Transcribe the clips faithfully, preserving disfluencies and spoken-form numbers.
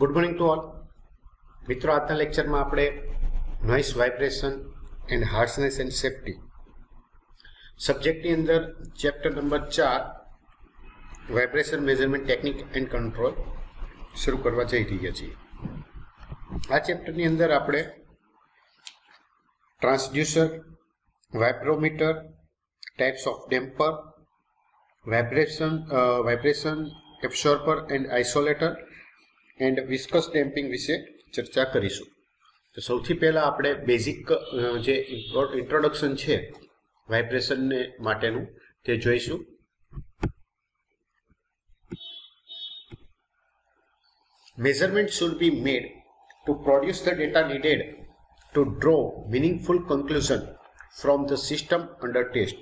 Good morning to all મિત્રો. આજના લેક્ચરમાં આપણે noise vibration and harshness and safety સબ્જેક્ટની અંદર ચેપ્ટર નંબર ચાર vibration measurement technique and control શરૂ કરવા જઈ રહ્યા છીએ. આ ચેપ્ટરની અંદર આપણે transducer, vibrometer, types of damper, vibration vibration absorber and isolator and viscous damping વિશે ચર્ચા કરીશું. તો સૌથી પહેલા આપણે બેઝિક જે ઇન્ટ્રોડક્શન છે વાઇબ્રેશનને માટેનું તે જોઈશું. Measurement should be made to produce the data needed to draw meaningful conclusion from the system under test.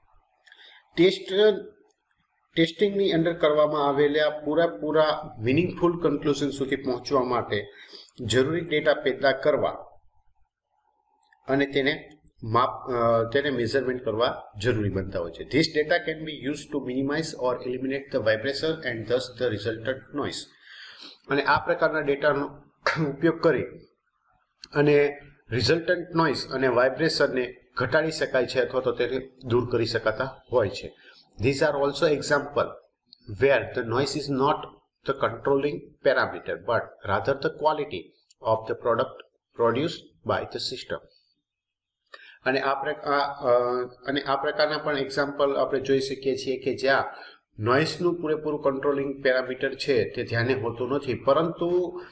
Test ટેસ્ટિંગની અંદર કરવામાં આવેલા પૂરેપૂરા મિનિંગફુલ કન્ક્લુઝન સુધી પહોંચવા માટે જરૂરી ડેટા પેદા કરવા અને તેને માપ તેને મેઝરમેન્ટ કરવા જરૂરી બનતા હોય છે. This data can be use to minimise or eliminate the vibration and thus the resultant noise. અને આ પ્રકારના ડેટાનો ઉપયોગ કરી અને રિઝલ્ટન્ટ નોઇસ અને વાઇબ્રેશનને ઘટાડી શકાય છે અથવા તો તેને દૂર કરી શકાતા હોય છે. These are also example where the noise is not the controlling parameter but rather the quality of the product produced by the system. અને આ અને આ પ્રકારના પણ એક્ઝામ્પલ આપણે જોઈ શકીએ છીએ કે જ્યાં નોઇસનું પૂરેપૂરું કંટ્રોલિંગ પેરામીટર છે તે ધ્યાને હોતું નથી, પરંતુ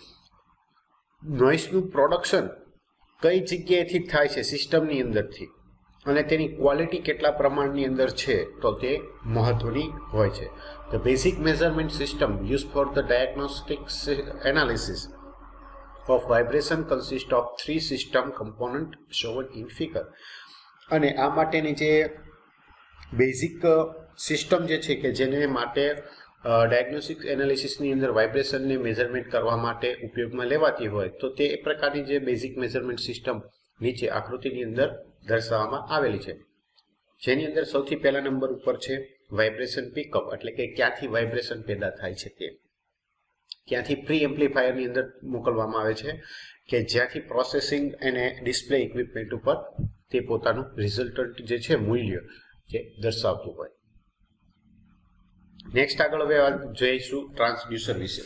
નોઇસનું પ્રોડક્શન કઈ જગ્યાએથી થાય છે સિસ્ટમની અંદરથી અને તેની ક્વોલિટી કેટલા પ્રમાણની અંદર છે તો તે મહત્વની હોય છે. The basic measurement system use for the diagnostic analysis of vibration consist of three system component shown in figure. અને આ માટેની જે બેઝિક સિસ્ટમ જે છે કે જેને માટે ડાયગ્નોસ્ટિક એનાલિસિસની અંદર વાઇબ્રેશનને મેઝરમેન્ટ કરવા માટે ઉપયોગમાં લેવાતી હોય તો તે પ્રકારની જે બેઝિક મેઝરમેન્ટ સિસ્ટમ નીચે આકૃતિની અંદર દર્શાવવામાં આવેલી છે. જેની અંદર સૌથી પહેલા નંબર ઉપર છે વાઇબ્રેશન પિકઅપ, એટલે કે ક્યાંથી વાઇબ્રેશન પેદા થાય છે તે ક્યાંથી પ્રી એમ્પ્લીફાયરની અંદર મોકલવામાં આવે છે કે જ્યાંથી પ્રોસેસિંગ અને ડિસ્પ્લે ઇક્વિપમેન્ટ ઉપર તે પોતાનું રિઝલ્ટન્ટ જે છે મૂલ્ય જે દર્શાવતું હોય. નેક્સ્ટ આગળ હવે જોઈશું ટ્રાન્સડ્યુસર વિશે.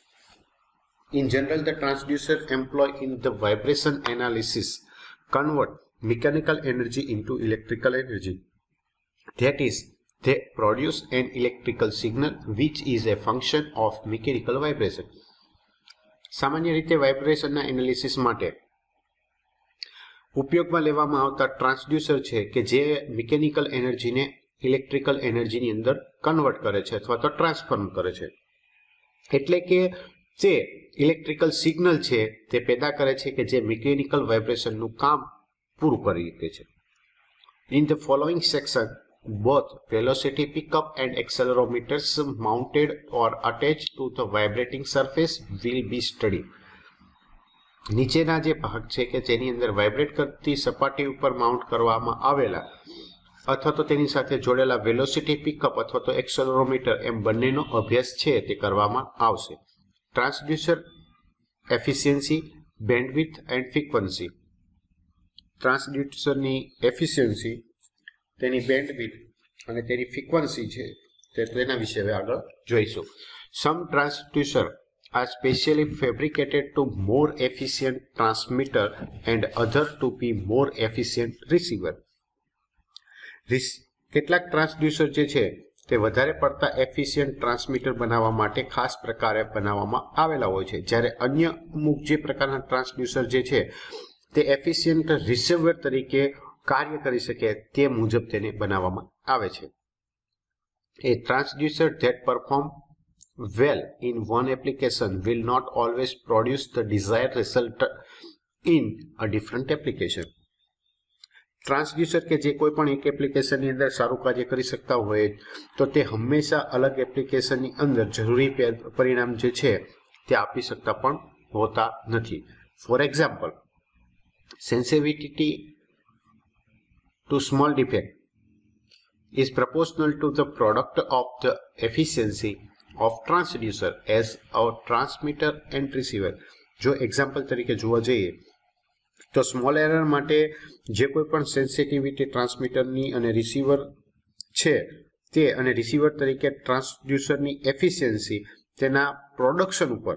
In general, the transducer employed in the vibration analysis convert mechanical energy into electrical energy. That is, they produce an electrical signal which is a function of mechanical vibration. સામાન્ય રીતે વાઇબ્રેશનના analysis માટે ઉપયોગમાં લેવામાં આવતા transducer છે કે જે mechanical એનર્જીને ઇલેક્ટ્રિકલ એનર્જીની અંદર કન્વર્ટ કરે છે અથવા તો ટ્રાન્સફોર્મ કરે છે. એટલે કે જે ઇલેક્ટ્રિકલ સિગ્નલ છે તે પેદા કરે છે કે જે મિકેનિકલ વાઇબ્રેશનનું કામ પૂરું કરી શકે છે. In the following section both velocity pickup and accelerometers mounted or attach to the vibrating surface will be study. નીચેના જે ભાગ છે કે જેની અંદર વાઇબ્રેટ કરતી સપાટી ઉપર માઉન્ટ કરવામાં આવેલા અથવા તો તેની સાથે જોડેલા વેલોસિટી પિકઅપ અથવા તો એક્સેલરોમીટર એમ બંનેનો અભ્યાસ છે તે કરવામાં આવશે. Transducer efficiency, bandwidth and frequency. ટ્રાન્સડ્યુસરની એફિશિયન્સી, તેની બેન્ડવિડ્થ અને તેની ફ્રીક્વન્સી છે તે તેના વિશે હવે આગળ જોઈશું. Some transducer are specially fabricated to more efficient transmitter and other to be more efficient receiver. કેટલાક ટ્રાન્સડ્યુસર જે છે તે વધારે પડતા એફિશિયન્ટ ટ્રાન્સમીટર બનાવવા માટે ખાસ પ્રકારે બનાવવામાં આવેલા હોય છે, જ્યારે અન્ય અમુક જે પ્રકારના ટ્રાન્સડ્યુસર જે છે તે એફિશિયન્ટ રિસીવર તરીકે કાર્ય કરી શકે તે મુજબ તેને બનાવવામાં આવે છે. A transducer that perform well in one application will not always produce the desired result in a different application. Transducer કે જે કોઈ પણ એક એપ્લિકેશનની અંદર સારું કાર્ય કરી શકતા હોય તો તે હંમેશા અલગ એપ્લિકેશનની અંદર જરૂરી પરિણામ જે છે તે આપી શકતા પણ હોતા નથી. For example, sensitivity to small defect is proportional to the product of the efficiency of transducer as a transmitter and receiver. જો એક્ઝામ્પલ તરીકે જોવા જઈએ તો સ્મોલ એરર માટે જે કોઈ પણ સેન્સિટિવિટી ટ્રાન્સમીટરની અને રિસીવર છે તે અને રિસીવર તરીકે ટ્રાન્સડ્યુસરની એફિશિયન્સી તેના પ્રોડક્શન ઉપર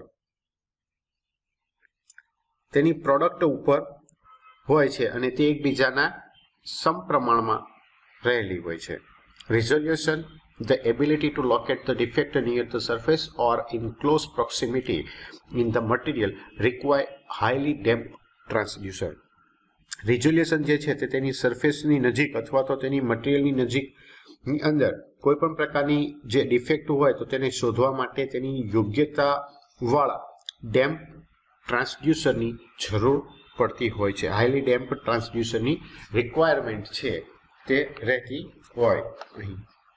તેની પ્રોડક્ટ ઉપર હોય છે અને તે એકબીજાના સમપ્રમાણમાં રહેલી હોય છે. Resolution, the ability to locate the defect near the surface or in close proximity in the material require highly damped transducer. Resolution જે છે તે તેની સરફેસની નજીક અથવા તો તેની મટીરિયલની નજીકની અંદર કોઈ પણ પ્રકારની જે ડિફેક્ટ હોય તો તેને શોધવા માટે તેની યોગ્યતાવાળા ડેમ્પ ટ્રાન્સડ્યુસરની જરૂર પડતી હોય છે. હાઈલી ડેમ્પ ટ્રાન્સડ્યુસરની રિક્વાયરમેન્ટ છે તે રહેતી હોય અહીં.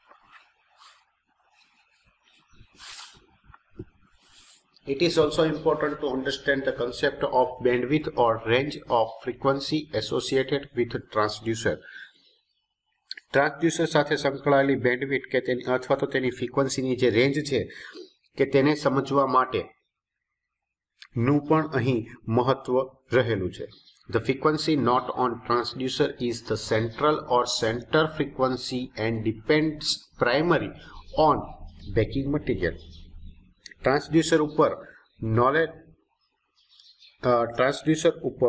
It is also important to understand the concept of bandwidth or range of frequency associated with transducer. Transducer સાથે સંકળાયેલી બેન્ડવિડ્થ કે તેની અથવા તો તેની ફ્રીક્વન્સીની જે રેન્જ છે કે તેને સમજવા માટે નું પણ અહીં મહત્વ રહેલું છે. The frequency not on transducer is the central or center frequency and depends primarily on backing material. Transducer ઉપર નોલેજ ટ્રાન્સડ્યુસર ઉપર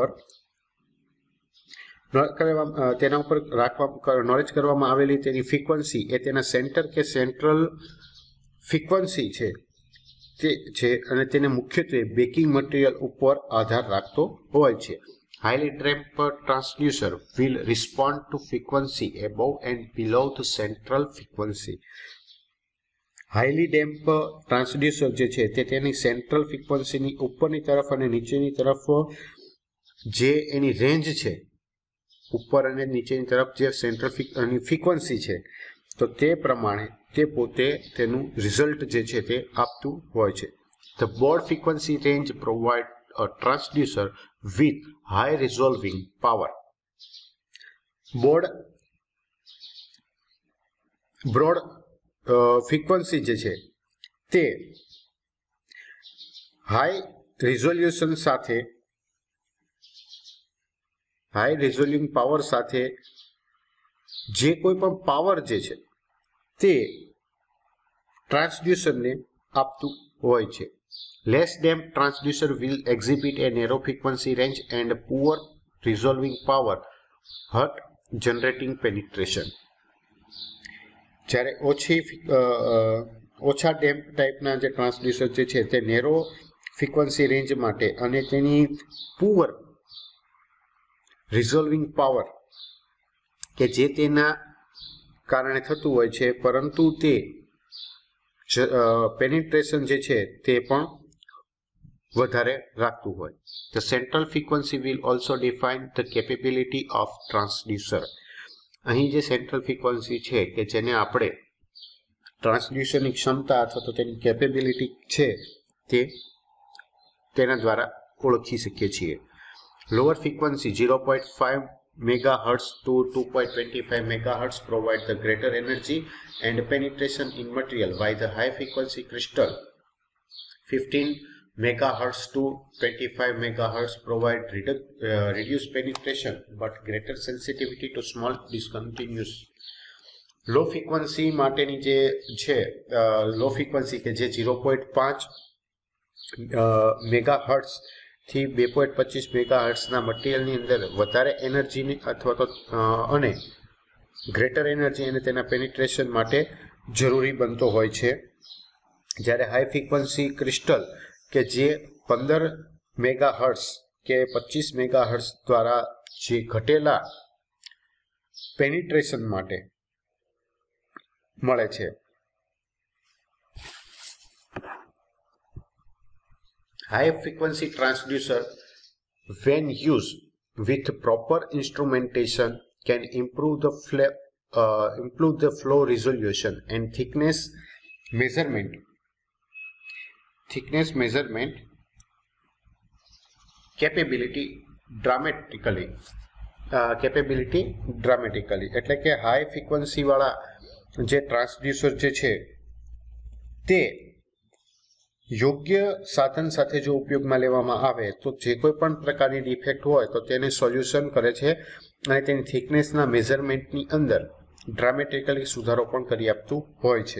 તેના ઉપર રાખવા નોલેજ કરવામાં આવેલી તેની ફ્રીક્વન્સી એ તેના સેન્ટર કે સેન્ટ્રલ ફ્રીક્વન્સી છે તે છે અને તેને મુખ્યત્વે બેકિંગ મટીરિયલ ઉપર આધાર રાખતો હોય છે. Highly damped transducer will respond to frequency above and below the central frequency. Highly damp transducer જે છે તે તેની સેન્ટ્રલ ફ્રીક્વન્સીની ઉપરની તરફ અને નીચેની તરફ જે એની રેન્જ છે ઉપર અને નીચેની તરફ જે સેન્ટ્રલ ફ્રીક્વન્સી છે તો તે પ્રમાણે તે પોતે તેનું રિઝલ્ટ જે છે તે આપતું હોય છે. The broad frequency range provide a transducer with high resolving power. Broad broad frequency જે છે તે હાઈ રિઝોલ્યુશન સાથે હાઈ રિઝોલ્યુંગ પાવર સાથે જે કોઈ પણ પાવર જે છે તે ટ્રાન્સડ્યુસરને આપતું હોય છે. Less damp transducer will exhibit a narrow frequency range and poor resolving power but generating penetration. જ્યારે ઓછી ઓછા ડેમ્પ ટાઈપના જે ટ્રાન્સડ્યુસર જે છે તે નેરો ફ્રીક્વન્સી રેન્જ માટે અને તેની પુઅર રિઝોલ્વિંગ પાવર કે જે તેના કારણે થતું હોય છે પરંતુ તે પેનિટ્રેશન જે છે તે પણ વધારે રાખતું હોય. The central frequency will also define the capability of transducer. અહીં જે સેન્ટ્રલ ફ્રીક્વન્સી છે કે જેને આપણે ટ્રાન્સડ્યુસરની ક્ષમતા અથવા તો તેની કેપેબિલિટી છે તે તેના દ્વારા ઓળખી શકીએ છીએ. Lower frequency zero point five megahertz to two point two five megahertz provide the greater energy and penetration in material, while the high frequency crystal fifteen megahertz to twenty-five megahertz provide redu uh, reduced penetration but greater sensitivity to small discontinuous. Low frequency માટેની જે છે low frequency કે જે zero point five megahertz થી two point two five મેગાહર્ટ્ઝના મટીરિયલની અંદર વધારે એનર્જીની અથવા તો અને ગ્રેટર એનર્જી અને તેના પેનિટ્રેશન માટે જરૂરી બનતો હોય છે. જ્યારે હાઈ ફ્રીક્વન્સી ક્રિસ્ટલ કે જે પંદર મેગાહર્ટ્ઝ કે પચીસ મેગાહર્ટ્ઝ દ્વારા જે ઘટેલા પેનિટ્રેશન માટે મળે છે. High frequency transducer, when used with proper instrumentation, can improve the flow, uh, improve the flow resolution and thickness measurement. Thickness measurement capability dramatically. Uh, capability dramatically. એટલે કે હાઈ ફ્રીક્વન્સી વાળા જે transducer જે છે તે યોગ્ય સાધન સાથે જો ઉપયોગમાં લેવામાં આવે તો જે કોઈ પણ પ્રકારની ડિફેક્ટ હોય તો તેને સોલ્યુશન કરે છે અને તેની થિકનેસના મેઝરમેન્ટની અંદર ડ્રામેટિકલી સુધારો પણ કરી આપતું હોય છે.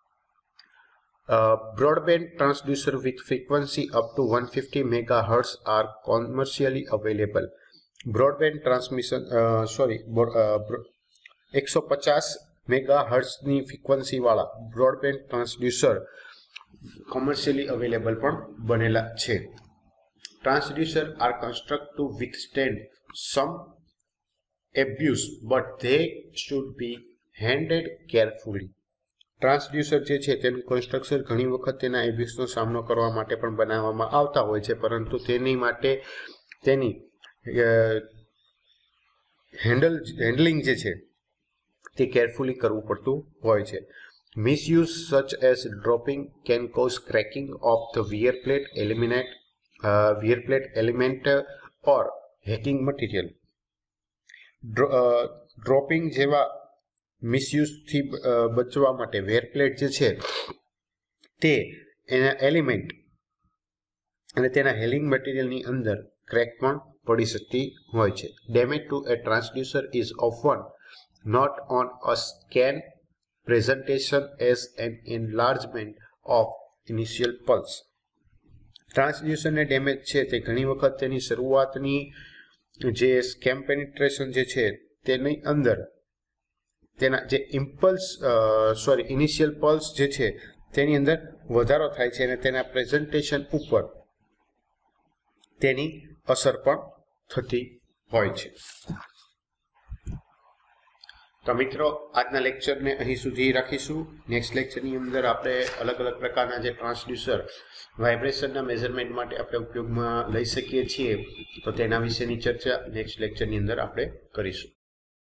Broadband transducer with frequency up to one fifty megahertz are commercially available. Broadband transmission sorry એકસો પચાસ મેગાહર્ટ્ઝની ફ્રીક્વન્સીવાળા બ્રોડબેન્ડ ટ્રાન્સડ્યુસર commercially available પણ બનેલા છે. Transducer are constructed to withstand some abuse but they should be handled carefully. Transducer જે છે તેનું કન્સ્ટ્રક્શન ઘણી વખત તેના એબ્યુઝનો સામનો કરવા માટે પણ બનાવવામાં આવતા હોય છે, પરંતુ તેની માટે તેની હેન્ડલ હેન્ડલિંગ જે છે તે કેરફુલી કરવું પડતું હોય છે. Misuse such as dropping can cause cracking of the wear plate, eliminate uh, wear plate element uh, or hacking material. Dro uh, dropping જેવા મિસયુઝ થી uh, બચવા માટે વેર પ્લેટ જે છે તે એના એલિમેન્ટ અને તેના હેલિંગ મટીરિયલની અંદર ક્રેક પણ પડી શકતી હોય છે. Damage to a transducer is often not on a scan presentation as an enlargement of initial pulse. ટ્રાન્સડ્યુસરને ડેમેજ છે તે ઘણી વખત તેની શરૂઆતની જે સ્કેમ પેનિટ્રેશન જે છે તેની અંદર તેના જે ઇમ્પલ્સ સોરી ઇનિશિયલ પલ્સ જે છે તેની અંદર વધારો થાય છે અને તેના પ્રેઝન્ટેશન ઉપર તેની અસર પણ થતી હોય છે. તો મિત્રો આજના લેક્ચરને અહીં સુધી રાખીશું. નેક્સ્ટ લેક્ચરની અંદર આપણે અલગ અલગ પ્રકારના જે ટ્રાન્સડ્યુસર વાઇબ્રેશનના મેઝરમેન્ટ માટે આપણે ઉપયોગમાં લઈ શકીએ છીએ તો તેના વિશેની ચર્ચા નેક્સ્ટ લેક્ચરની અંદર આપણે કરીશું.